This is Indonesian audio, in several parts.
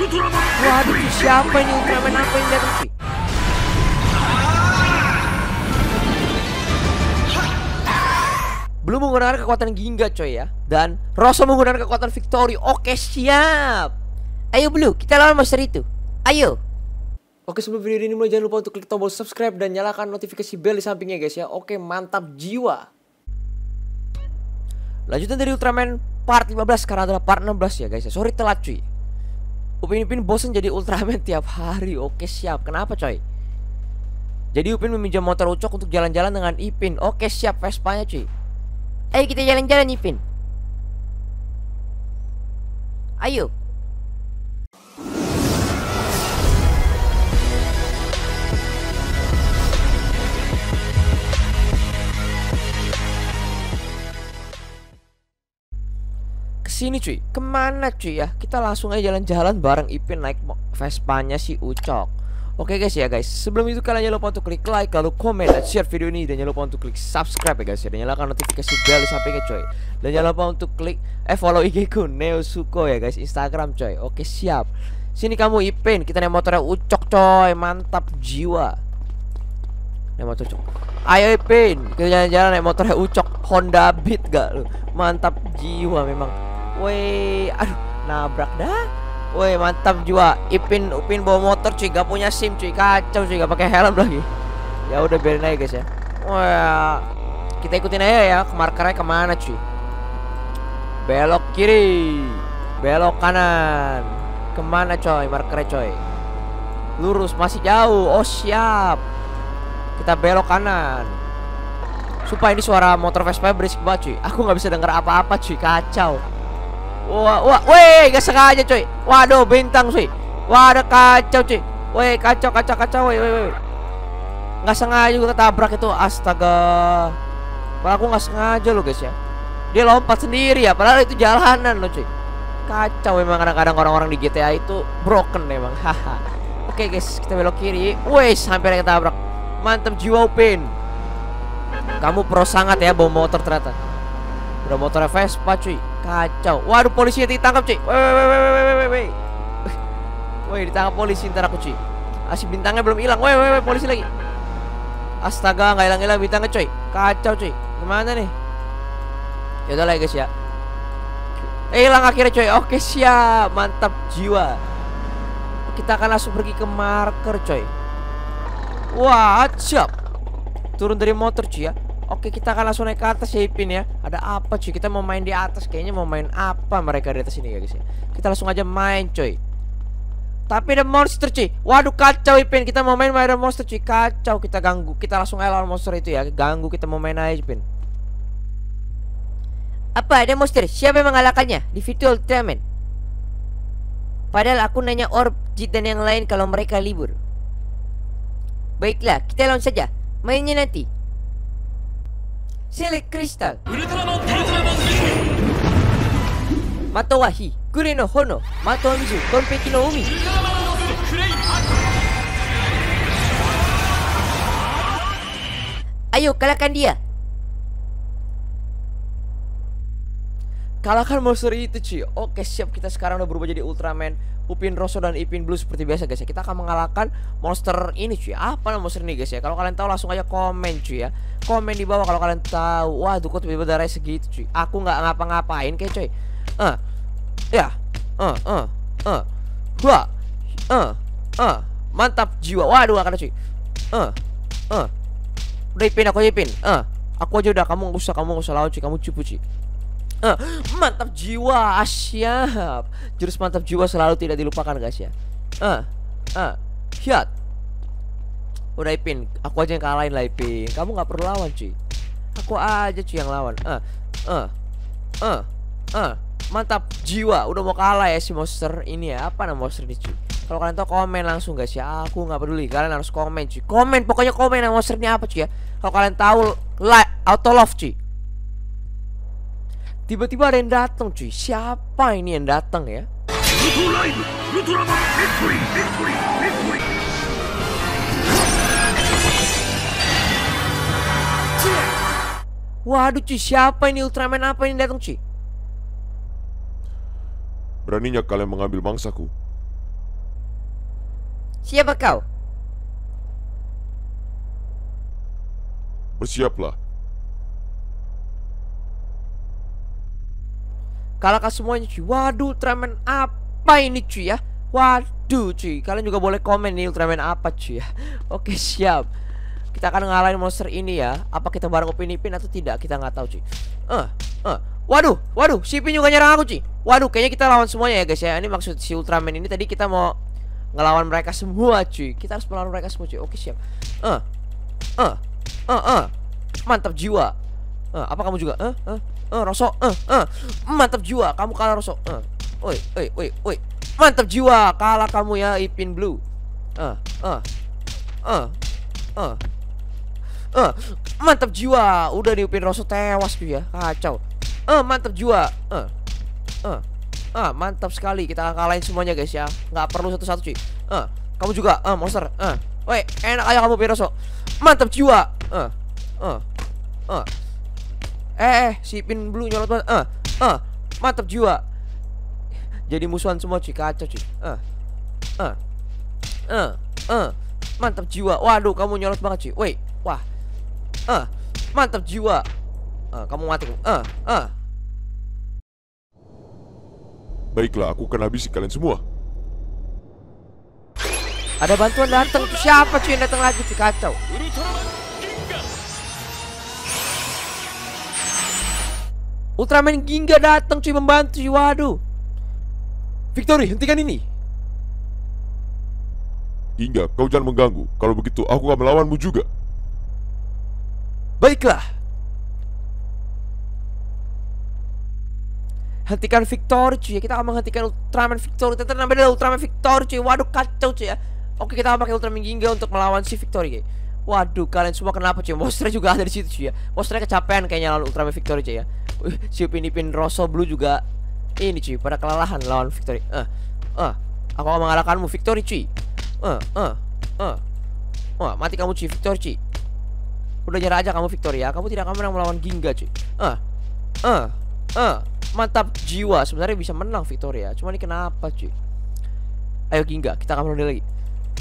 Waduh cuy, siapa ini Ultraman apa yang datang cuy? Belum menggunakan kekuatan Ginga coy ya. Dan Rosso menggunakan kekuatan Victory. Oke siap. Ayo Blue, kita lawan monster itu. Ayo. Oke, sebelum video ini mulai jangan lupa untuk klik tombol subscribe dan nyalakan notifikasi bell di sampingnya guys ya. Oke, mantap jiwa. Lanjutan dari Ultraman part 15 karena adalah part 16 ya guys ya. Sorry telat cuy. Upin Ipin bosen jadi Ultraman tiap hari. Oke siap. Kenapa coy? Jadi Upin meminjam motor Ucok untuk jalan-jalan dengan Ipin. Oke siap, Vespanya cuy. Ayo kita jalan-jalan Ipin. Ayo. Kesini cuy. Kemana cuy ya? Kita langsung aja jalan-jalan bareng Ipin naik Vespanya si Ucok. Oke guys ya guys, sebelum itu kalian jangan lupa untuk klik like, lalu komen dan share video ini. Dan jangan lupa untuk klik subscribe ya guys ya. Dan nyalakan notifikasi bell di sampingnya coy. Dan jangan lupa untuk klik follow IG ku Neosuko ya guys, Instagram coy. Oke siap. Sini kamu Ipin, kita naik motornya Ucok coy. Mantap jiwa. Naik motor Ucok. Ayo Ipin, kita jalan-jalan naik motornya Ucok. Honda Beat gak lu? Mantap jiwa memang. Woi, aduh, nabrak dah. Woi mantap jiwa. Upin bawa motor cuy, gak punya SIM cuy, kacau cuy, gak pakai helm lagi. Ya udah biarin aja guys ya. Wah, kita ikutin aja ya. Markernya kemana cuy? Belok kiri, belok kanan. Kemana coy markernya coy? Lurus, masih jauh. Oh siap. Kita belok kanan. Supaya ini suara motor Vespa berisik banget cuy. Aku nggak bisa denger apa-apa cuy, kacau. Wah, weh, gak sengaja coy. Waduh, bintang cuy. Waduh, kacau cuy. Weh, kacau, weh. Gak sengaja gue ketabrak itu, astaga. Padahal aku gak sengaja loh guys ya. Dia lompat sendiri ya, padahal itu jalanan loh cuy. Kacau memang kadang-kadang orang-orang di GTA itu broken memang. Haha. Oke guys, kita belok kiri. Weh, sampai ketabrak. Mantap jiwa Upin. Kamu pro sangat ya bawa motor ternyata. Udah motornya Vespa cuy. Kacau. Waduh, polisi ditangkap cuy. Woi. Woi, ditangkap polisi ntar aku cuy. Asih bintangnya belum hilang. Woi, polisi lagi. Astaga, nggak hilang-hilang bintangnya cuy. Kacau cuy. Gimana nih? Ya udah lah guys ya. Hilang akhirnya cuy. Oke siap. Mantap jiwa. Kita akan langsung pergi ke marker coy. Wah, siap. Turun dari motor cuy ya. Oke, kita akan langsung naik ke atas ya Ipin ya. Ada apa cuy? Kita mau main di atas. Kayaknya mau main apa mereka di atas ini ya guys ya. Kita langsung aja main coy. Tapi ada monster cuy. Waduh, kacau Ipin. Kita mau main ada monster cuy. Kacau, kita ganggu. Kita langsung aja lawan monster itu ya. Ganggu, kita mau main aja Ipin. Apa, ada monster? Siapa yang mengalahkannya? Di Virtual Ultraman. Padahal aku nanya Orb, Jit dan yang lain kalau mereka libur. Baiklah, kita lawan saja. Mainnya nanti. Select Crystal. Mato wa hi, kure no hono, mato wa mizu, konpeki no umi. Ayo kalahkan dia. Kalahkan monster itu cuy. Oke siap, kita sekarang udah berubah jadi Ultraman Upin, Rosso dan Ipin Blue seperti biasa guys ya. Kita akan mengalahkan monster ini cuy. Apa nama monster ini guys ya? Kalau kalian tahu langsung aja komen cuy ya. Komen di bawah kalau kalian tahu. Waduh, kok tiba-tiba darahnya segitu cuy. Aku nggak ngapa-ngapain kayak cuy. Ya. Mantap jiwa. Waduh, gak kena cuy. Udah Ipin, aku aja Ipin. Aku aja udah, kamu nggak usah lawan cuy. Kamu cupu cuy. Mantap jiwa, siap. Jurus mantap jiwa selalu tidak dilupakan guys ya. Hiat. Udah Ipin, aku aja yang kalahin lah Ipin. Kamu gak perlu lawan cuy. Aku aja cuy yang lawan. Mantap jiwa. Udah mau kalah ya si monster ini ya. Apa nama monster ini cuy? Kalau kalian tahu komen langsung guys ya. Aku gak peduli, kalian harus komen cuy. Komen, pokoknya komen nama monster ini apa cuy ya. Kalau kalian tahu, like, auto love cuy. Tiba-tiba ada yang datang cuy. Siapa ini yang datang ya? Waduh cuy, siapa ini Ultraman apa ini datang cuy? Beraninya kalian mengambil mangsaku. Siapa kau? Bersiaplah. Kalahkan semuanya cuy. Waduh, Ultraman apa ini cuy ya? Waduh cuy, kalian juga boleh komen nih Ultraman apa cuy ya. Oke siap. Kita akan ngalahin monster ini ya. Apa kita bareng Upin Ipin atau tidak, kita nggak tahu cuy. Waduh, si Ipin juga nyerang aku cuy. Waduh, kayaknya kita lawan semuanya ya guys ya. Ini maksud si Ultraman ini tadi kita mau ngelawan mereka semua cuy. Kita harus melawan mereka semua cuy. Oke siap. Mantap jiwa. Apa kamu juga? Roso. Mantap jiwa. Kamu kalah Roso. Oi. Mantap jiwa. Kalah kamu ya Ipin Blue. Mantap jiwa. Udah di Ipin Roso tewas tuh ya. Kacau. Mantap jiwa. Mantap sekali. Kita kalahin semuanya guys ya. Nggak perlu satu-satu cuy. Kamu juga. Monster. Woi, enak aja kamu Ipin Roso. Mantap jiwa. Si Ipin Blue nyolot banget. Mantap jiwa. Jadi musuhan semua cuy, kacau cuy. Mantap jiwa. Waduh, kamu nyolot banget cuy. Woi, wah. Mantap jiwa. Kamu mati. Baiklah, aku akan habisi kalian semua. Ada bantuan datang tuh. Siapa cuy yang datang lagi cuy, kacau. Ultraman Ginga datang cuy membantu cuy. Waduh. Victory, hentikan ini. Ginga, kau jangan mengganggu. Kalau begitu aku akan melawanmu juga. Baiklah. Hentikan Victory cuy. Kita akan menghentikan Ultraman Victory. Ternyata namanya adalah Ultraman Victory cuy. Waduh, kacau cuy ya. Oke, kita akan pakai Ultraman Ginga untuk melawan si Victory cuy. Waduh, kalian semua kenapa cuy? Monsternya juga ada di situ cuy ya. Monsternya kecapean kayaknya lawan Ultraman Victory cuy ya. Si Upin Ipin Rosso Blue juga ini cuy, pada kelelahan lawan Victory. Aku akan mengalahkanmu Victory cuy. Mati kamu cuy Victory cuy. Udah nyerah aja kamu Victory ya. Kamu tidak akan menang melawan Ginga cuy. Mantap jiwa. Sebenarnya bisa menang Victory ya. Cuma ini kenapa cuy? Ayo Ginga, kita akan menang lagi.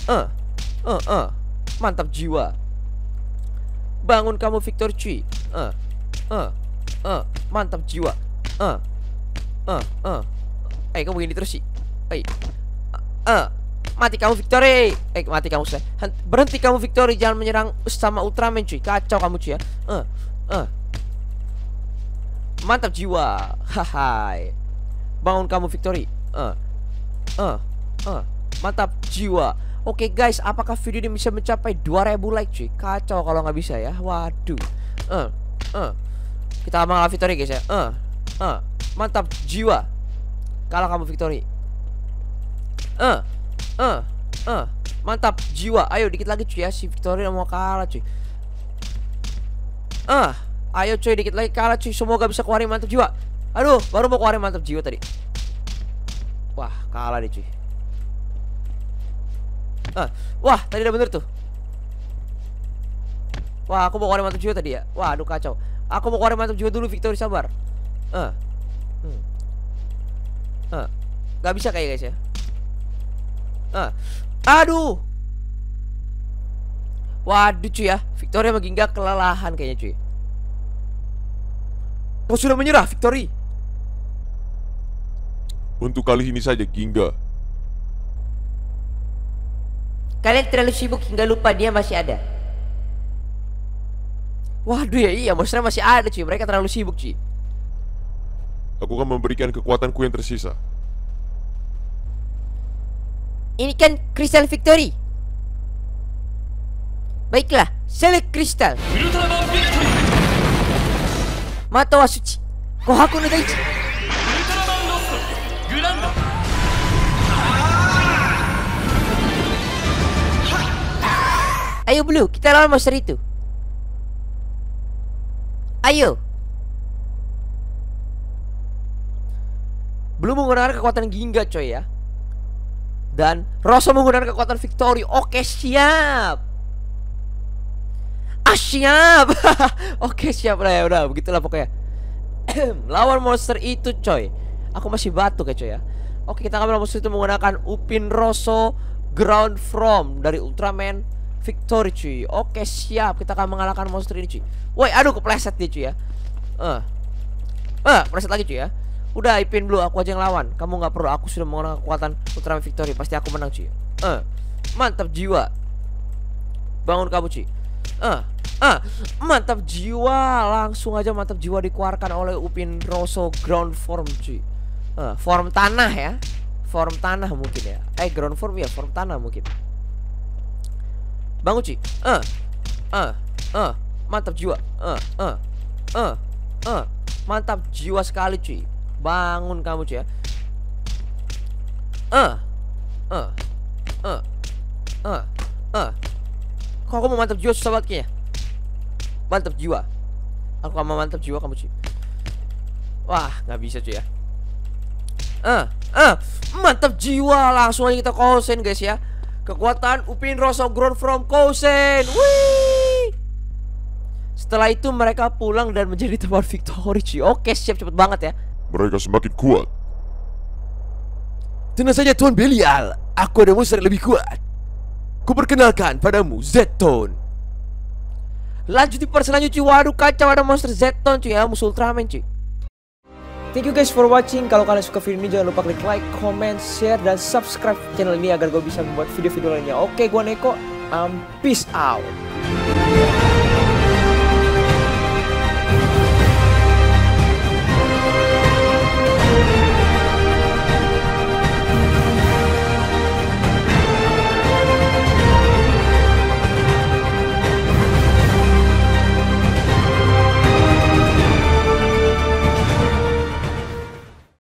Mantap jiwa. Bangun kamu Victory cuy. Mantap jiwa. Kamu gini terus sih. Mati kamu Victory. Mati kamu saya. Berhenti kamu Victory, jangan menyerang sama Ultraman cuy. Kacau kamu cuy ya. Mantap jiwa. Hahai. Bangun kamu Victory. Mantap jiwa. Oke guys, apakah video ini bisa mencapai 2000 like cuy? Kacau kalau nggak bisa ya. Waduh. Kita mengalah Victory guys ya. Mantap jiwa. Kalah kamu Victory. Mantap jiwa. Ayo dikit lagi cuy ya. Si Victory mau kalah cuy. Ayo cuy, dikit lagi kalah cuy. Semoga bisa keluarin mantap jiwa. Aduh, baru mau keluarin mantap jiwa tadi. Wah, kalah deh cuy. Wah, tadi udah bener tuh. Wah, aku mau keluarin mantap jiwa tadi ya. Wah, aduh kacau. Aku mau keluarin mantap jiwa dulu Victory, sabar. Gak bisa kayak guys ya. Aduh. Waduh cuy ya. Victory sama Ginga kelelahan kayaknya cuy. Kau sudah menyerah Victory. Untuk kali ini saja Ginga. Kalian terlalu sibuk hingga lupa dia masih ada. Waduh ya, iya monsternya masih ada cuy. Mereka terlalu sibuk cuy. Aku akan memberikan kekuatanku yang tersisa. Ini kan kristal Victory. Baiklah, select kristal. Mata wa suci. Kohaku no Daichi. Ayo Blue, kita lawan monster itu. Ayo. Blue menggunakan kekuatan Ginga coy ya. Dan Rosso menggunakan kekuatan Victory. Oke siap. Siap. Oke siap lah ya, udah begitulah pokoknya. Lawan monster itu coy. Aku masih batuk ya coy ya. Oke, kita akan monster itu menggunakan Upin Rosso Ground From dari Ultraman Victory cuy. Oke siap, kita akan mengalahkan monster ini cuy. Woi aduh kepleset dia cuy ya. Pleset lagi cuy ya. Udah Ipin Blue, aku aja yang lawan. Kamu nggak perlu, aku sudah menggunakan kekuatan Ultraman Victory. Pasti aku menang cuy. Mantap jiwa. Bangun kamu cuy. Mantap jiwa. Langsung aja mantap jiwa dikeluarkan oleh Upin Rosso Ground Form cuy. Form tanah ya. Form tanah mungkin ya. Ground form ya, form tanah mungkin. Bangun cuy. Mantap jiwa. Mantap jiwa sekali cuy. Bangun kamu cuy ya. Kok aku mau mantap jiwa susah banget kayaknya. Mantap jiwa. Aku mau mantap jiwa kamu cuy. Wah nggak bisa cuy ya. Mantap jiwa. Langsung aja kita Kousen guys ya. Kekuatan Upin Rosso Ground From Kousen. Wih. Setelah itu mereka pulang dan menjadi tempat Victory cuy. Oke siap, cepet banget ya. Mereka semakin kuat. Tenang saja Tuan Belial, aku ada monster yang lebih kuat. Kuperkenalkan padamu Zeton. Lanjut di part selanjutnya. Waduh kacau, ada monster Zeton cuy ya, musuh Ultraman cuy. Thank you guys for watching. Kalau kalian suka video ini jangan lupa klik like, comment, share, dan subscribe channel ini agar gue bisa membuat video-video lainnya. Oke, gue Neko. Peace out.